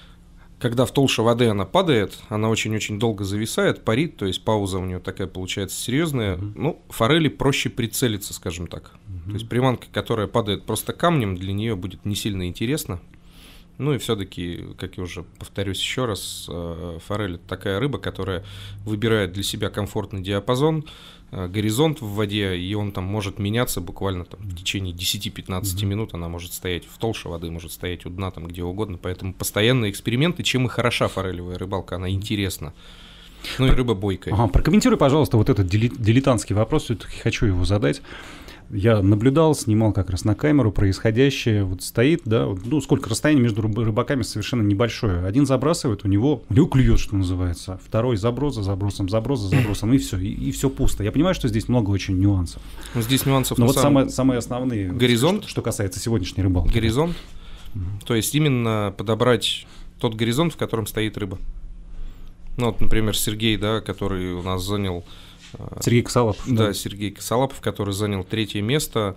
Когда в толще воды она падает, она очень-очень долго зависает, парит, то есть пауза у нее такая получается серьезная. Mm-hmm. Ну, форели проще прицелиться, скажем так. Mm-hmm. То есть приманка, которая падает просто камнем, для нее будет не сильно интересно. Ну и все-таки, как я уже повторюсь еще раз, форель — это такая рыба, которая выбирает для себя комфортный диапазон, горизонт в воде, и он там может меняться буквально там, в течение десять-пятнадцать mm-hmm. минут, она может стоять в толще воды, может стоять у дна, там где угодно, поэтому постоянные эксперименты, чем и хороша форелевая рыбалка, она интересна. Ну и рыба бойкая. Ага, прокомментируй, пожалуйста, вот этот дилетантский вопрос, все-таки хочу его задать. Я наблюдал, снимал как раз на камеру происходящее, вот стоит, да, вот, ну, сколько расстояние между рыбаками совершенно небольшое. Один забрасывает, у него, у него клюет, что называется, второй заброс за забросом, заброс за забросом, и все, и, и все пусто. Я понимаю, что здесь много очень нюансов. Здесь нюансов. Но вот самом... самые, самые основные, горизонт, что, что касается сегодняшней рыбалки. Горизонт, mm-hmm. то есть именно подобрать тот горизонт, в котором стоит рыба. Ну, вот, например, Сергей, да, который у нас занял... Сергей Косолапов. Да, да, Сергей Косолапов, который занял третье место.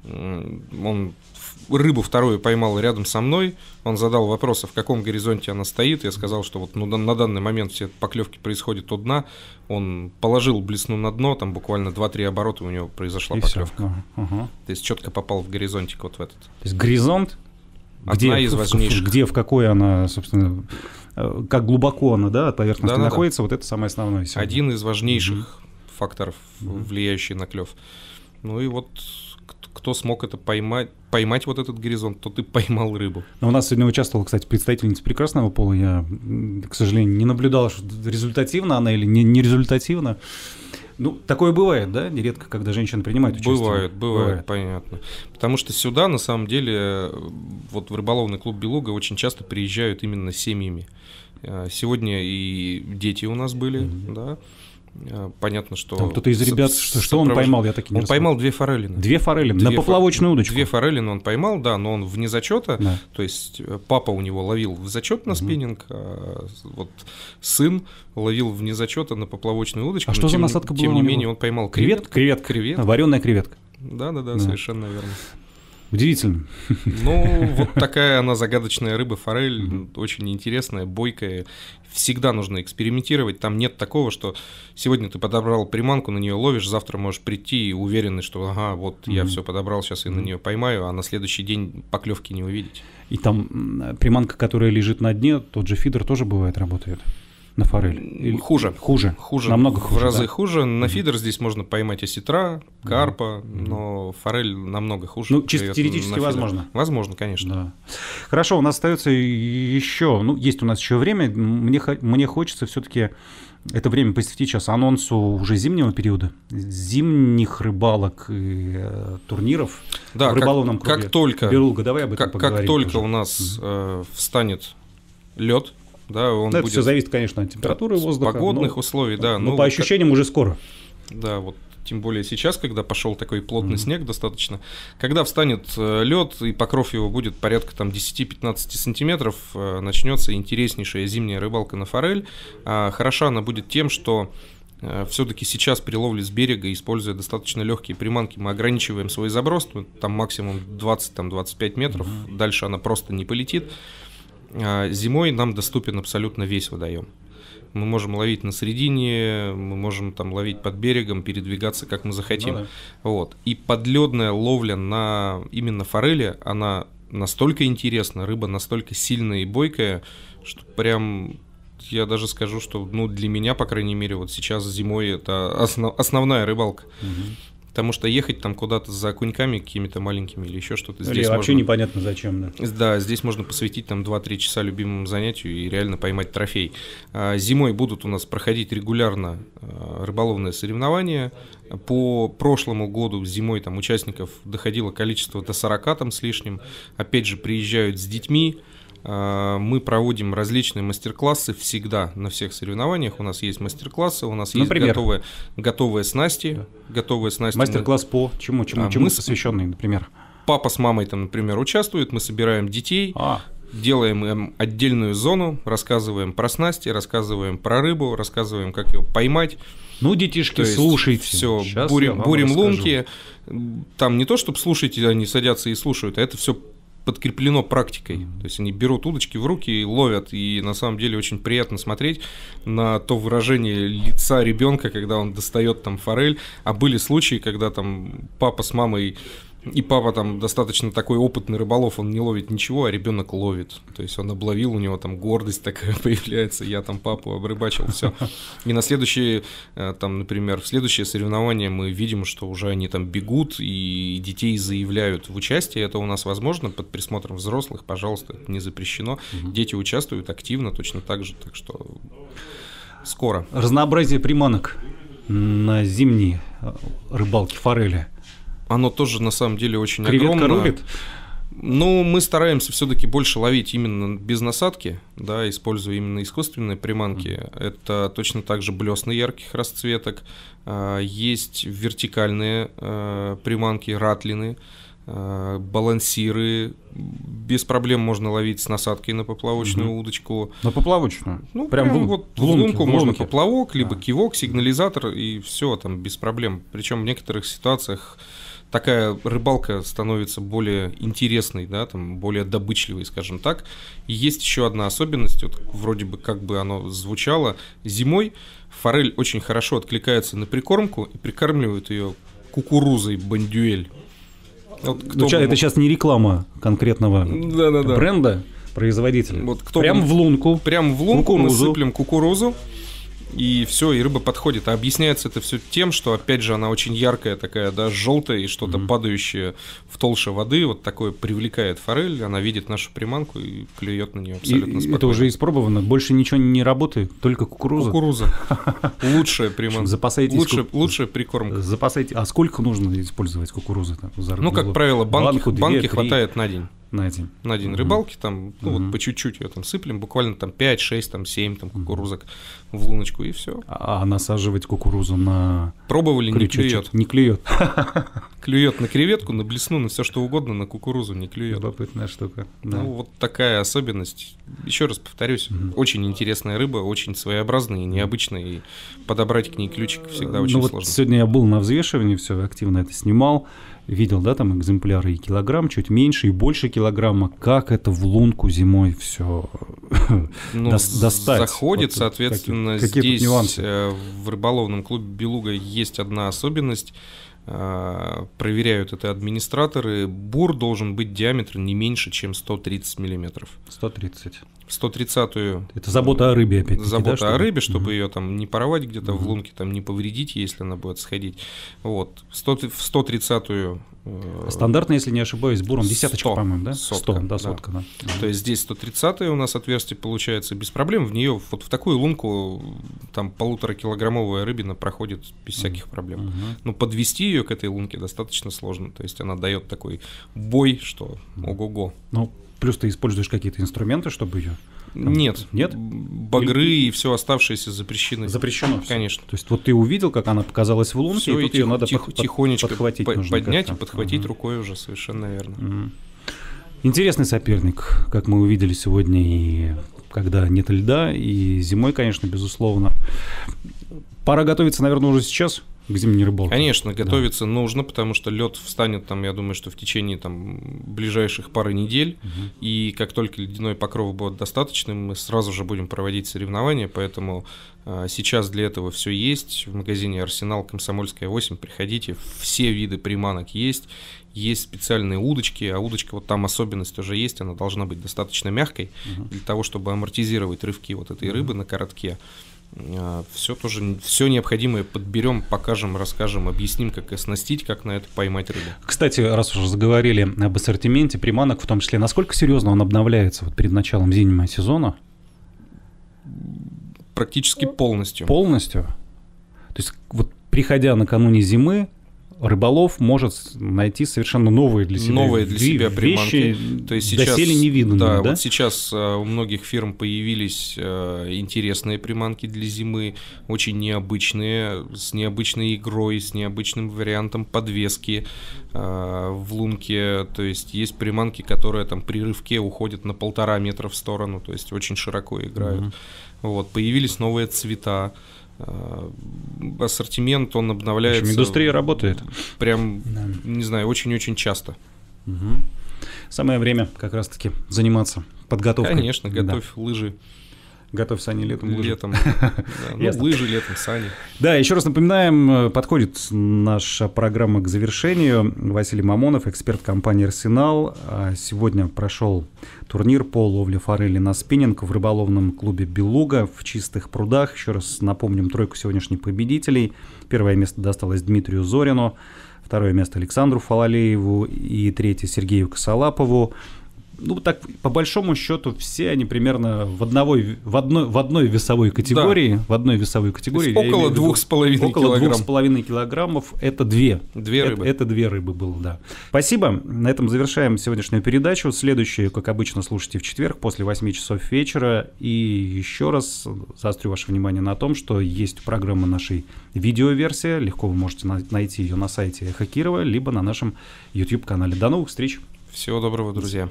Он рыбу вторую поймал рядом со мной. Он задал вопрос, в каком горизонте она стоит. Я сказал, что вот ну, на данный момент все поклевки происходят у дна. Он положил блесну на дно, там буквально два-три оборота у него произошла и поклевка. Ага. То есть четко попал в горизонтик вот в этот. То есть горизонт, одна где, из важнейших. Где, в какой она, собственно, как глубоко она, да, от поверхности да, находится, да, да. Вот это самое основное. Сегодня. Один из важнейших угу. факторов, угу. влияющий на клев. Ну и вот кто смог это поймать, поймать вот этот горизонт, тот и поймал рыбу. Но у нас сегодня участвовала, кстати, представительница прекрасного пола. Я, к сожалению, не наблюдал, что результативно она или не, не результативно. Ну, такое бывает, да, нередко, когда женщины принимают участие. Бывает, бывает, бывает, понятно. Потому что сюда, на самом деле, вот в рыболовный клуб «Белуга» очень часто приезжают именно семьями. Сегодня и дети у нас были, mm-hmm. да. Понятно, что... Там кто-то из ребят, что, что он поймал, я так и не Он рассмотрел. Поймал две форелины. Две форелины, две на поплавочную фор... удочку. Две форелины он поймал, да, но он вне зачета, да. То есть папа у него ловил в зачет на угу. спиннинг, а вот сын ловил вне зачета на поплавочную удочку. А что тем, за насадка была? Тем не менее он поймал креветку. Креветка, креветка. Вареная креветка. Да-да-да, совершенно верно. Удивительно. Ну, вот такая она загадочная рыба, форель, mm-hmm. очень интересная, бойкая. Всегда нужно экспериментировать. Там нет такого, что сегодня ты подобрал приманку, на нее ловишь, завтра можешь прийти и уверенный, что ага, вот mm-hmm. я все подобрал, сейчас я на нее поймаю, а на следующий день поклевки не увидеть. И там приманка, которая лежит на дне, тот же фидер тоже бывает работает. На форель? Или... Хуже. Хуже. Хуже. Намного хуже. В разы да? хуже. На фидер здесь можно поймать осетра, карпа, mm-hmm. но форель намного хуже. Ну, чисто теоретически возможно. Возможно, конечно. Да. Хорошо, у нас остается еще, ну, есть у нас еще время. Мне, мне хочется все-таки это время посвятить сейчас анонсу уже зимнего периода, зимних рыбалок и э, турниров да, в рыболовном как, круге. Как только, Белуга, давай об этом как, поговорим. Как только тоже. у нас э, встанет лед, да, он ну, это будет... все зависит, конечно, от температуры от воздуха. Погодных но, условий, да. Но ну, по ощущениям как... уже скоро. Да, вот. Тем более сейчас, когда пошел такой плотный mm-hmm. снег достаточно. Когда встанет лед и покров его будет порядка там десять-пятнадцать сантиметров, начнется интереснейшая зимняя рыбалка на форель. А хороша она будет тем, что все-таки сейчас при ловле с берега, используя достаточно легкие приманки, мы ограничиваем свой заброс, там максимум двадцать-двадцать пять метров, mm-hmm. дальше она просто не полетит. А зимой нам доступен абсолютно весь водоем. Мы можем ловить на середине, мы можем там ловить под берегом, передвигаться, как мы захотим. Ну, да. Вот. И подледная ловля на именно форели, она настолько интересна, рыба настолько сильная и бойкая, что прям я даже скажу, что ну, для меня, по крайней мере, вот сейчас зимой это основ, основная рыбалка. Угу. Потому что ехать там куда-то за окуньками какими-то маленькими или еще что-то здесь или можно... вообще непонятно зачем, да. Да, здесь можно посвятить там два-три часа любимому занятию и реально поймать трофей. А, зимой будут у нас проходить регулярно а, рыболовные соревнования. По прошлому году зимой там участников доходило количество до сорока там с лишним. Опять же, приезжают с детьми. Мы проводим различные мастер-классы всегда на всех соревнованиях. У нас есть мастер-классы, у нас Например? есть готовые, готовые снасти. Готовые снасти. Мастер-класс по чему? Чему, чему мы... посвященный, например? Папа с мамой там, например, участвуют, мы собираем детей, а. делаем им отдельную зону, рассказываем про снасти, рассказываем про рыбу, рассказываем, как ее поймать. Ну, детишки, слушайте. Все, бурим, бурим лунки. Там не то, чтобы слушайте, они садятся и слушают, а это все подкреплено практикой. Mm-hmm. То есть они берут удочки в руки и ловят, и на самом деле очень приятно смотреть на то выражение лица ребенка, когда он достает там форель. А были случаи, когда там папа с мамой, и папа там достаточно такой опытный рыболов, он не ловит ничего, а ребенок ловит. То есть он обловил, у него там гордость такая появляется, я там папу обрыбачил, все. И на следующие, там, например, в следующее соревнование мы видим, что уже они там бегут и детей заявляют в участие. Это у нас возможно под присмотром взрослых, пожалуйста, это не запрещено. Угу. Дети участвуют активно, точно так же, так что скоро. Разнообразие приманок на зимние рыбалки форели. Оно тоже на самом деле очень Креветка огромно. рулит? Ну, мы стараемся все-таки больше ловить именно без насадки, да, используя именно искусственные приманки. Mm-hmm. Это точно так же блесны ярких расцветок. Есть вертикальные приманки, ратлины, балансиры. Без проблем можно ловить с насадкой на поплавочную mm-hmm. удочку. На поплавочную? Ну, прям, прям в, вот в лунке, в лунку в можно лунке. поплавок, либо а. кивок, сигнализатор, и все там без проблем. Причем в некоторых ситуациях такая рыбалка становится более интересной, да, там, более добычливой, скажем так. И есть еще одна особенность, вот, вроде бы как бы оно звучало. Зимой форель очень хорошо откликается на прикормку и прикармливают ее кукурузой бондюэль. Вот ну, бы... Это сейчас не реклама конкретного Да-да-да. бренда, производителя. Вот кто прям бы... в лунку. Прям в лунку кукурузу. Мы сыплем кукурузу. И все, и рыба подходит. А объясняется это все тем, что, опять же, она очень яркая такая, да, желтая, и что-то mm-hmm. падающее в толще воды, вот такое привлекает форель, она видит нашу приманку и клюет на нее абсолютно и, спокойно. Это уже испробовано, больше ничего не работает, только кукуруза. Кукуруза. Лучшая приманка. Запасайтесь. Лучшая, лучшая прикормка. Запасайте. А сколько нужно использовать кукурузы? Ну, как правило, банки, банку, банки две, хватает на день. На день. На день mm-hmm. рыбалки, там, ну, mm-hmm. вот по чуть-чуть ее там сыплем, буквально там пять, шесть, там семь там, кукурузок mm-hmm. в луночку, и все. А, а насаживать кукурузу на Пробовали, крючочек? не клюет. Не клюет. Клюет на креветку, на блесну, на все что угодно, на кукурузу не клюет. Любопытная штука. Да. Ну, вот такая особенность. Еще раз повторюсь, mm-hmm. очень интересная рыба, очень своеобразная и необычная, и подобрать к ней ключик всегда очень ну, сложно. Вот сегодня я был на взвешивании, все активно это снимал. Видел, да, там экземпляры и килограмм, чуть меньше и больше килограмма. Как это в лунку зимой все ну, достать? Заходит, вот, соответственно, какие, здесь какие в рыболовном клубе «Белуга» есть одна особенность. Проверяют это администраторы. Бур должен быть диаметр не меньше, чем сто тридцать миллиметров. сто тридцать. в сто тридцатую... Это забота о рыбе опять-таки, Забота да, чтобы... о рыбе, чтобы uh-huh. ее там не порвать где-то uh-huh. в лунке, там не повредить, если она будет сходить. Вот. В сто тридцатую... Стандартно, если не ошибаюсь, буром десяточка, сто, по-моему, да? Сотка, сто, да, да. сотка, да. То есть здесь сто тридцатая у нас отверстие получается без проблем. В нее, вот в такую лунку, там полуторакилограммовая рыбина проходит без всяких проблем. Uh-huh. Но подвести ее к этой лунке достаточно сложно. То есть она дает такой бой, что ого-го. Ну, плюс ты используешь какие-то инструменты, чтобы ее... Там... Нет. Нет? Багры Или... и все оставшееся запрещены. Запрещено? Конечно. То есть вот ты увидел, как она показалась в лунке, всё, и тут и ее надо тих, под, тихонечко подхватить по- нужно поднять как-то. и подхватить uh-huh. рукой уже, совершенно верно. Uh-huh. Интересный соперник, как мы увидели сегодня, и когда нет льда, и зимой, конечно, безусловно. Пора готовиться, наверное, уже сейчас к зимней рыбалке. Конечно, готовиться да. нужно, потому что лед встанет там, я думаю, что в течение там ближайших пары недель, угу. и как только ледяной покров будет достаточным, мы сразу же будем проводить соревнования, поэтому а, сейчас для этого все есть. В магазине «Арсенал», Комсомольская, восемь, приходите, все виды приманок есть, есть специальные удочки, а удочка, вот там особенность тоже есть, она должна быть достаточно мягкой, угу. для того, чтобы амортизировать рывки вот этой угу. рыбы на коротке. Все тоже, все необходимое подберем, покажем, расскажем, объясним, как оснастить, как на это поймать рыбу. Кстати, раз уже заговорили об ассортименте приманок, в том числе, насколько серьезно он обновляется вот перед началом зимнего сезона? Практически полностью. Полностью? То есть, вот приходя накануне зимы, рыболов может найти совершенно новые для себя, новые для себя вещи, приманки. То есть сейчас, доселе невиданные, да, да? Вот сейчас а, у многих фирм появились а, интересные приманки для зимы, очень необычные, с необычной игрой, с необычным вариантом подвески а, в лунке. То есть есть приманки, которые там при рывке уходят на полтора метра в сторону, то есть очень широко играют. Mm-hmm. Вот, появились новые цвета. Ассортимент, он обновляется. В общем, индустрия работает. Прям, да. не знаю, очень-очень часто. Угу. Самое время как раз-таки заниматься подготовкой. Конечно, готовь да. лыжи. Готовь сани летом, лыжи. Летом, да, ну, лыжи, летом сани. Да, еще раз напоминаем, подходит наша программа к завершению. Василий Мамонов, эксперт компании «Арсенал». Сегодня прошел турнир по ловле форели на спиннинг в рыболовном клубе «Белуга» в Чистых прудах. Еще раз напомним тройку сегодняшних победителей. Первое место досталось Дмитрию Зорину, второе место Александру Фалалееву и третье Сергею Косолапову. Ну, так, по большому счету, все они примерно в, одного, в, одной, в одной весовой категории. Да. В одной весовой категории. Около двух с половиной килограмм. Около двух с половиной килограммов. Это две. Две это, рыбы. Это две рыбы было, да. Спасибо. На этом завершаем сегодняшнюю передачу. Следующую, как обычно, слушайте в четверг после восьми часов вечера. И еще раз заострю ваше внимание на том, что есть у программы нашей видеоверсия. Легко вы можете найти ее на сайте Эхо Кирова, либо на нашем YouTube-канале. До новых встреч. Всего доброго, друзья.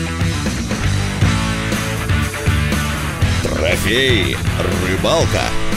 Трофей Рыбалка.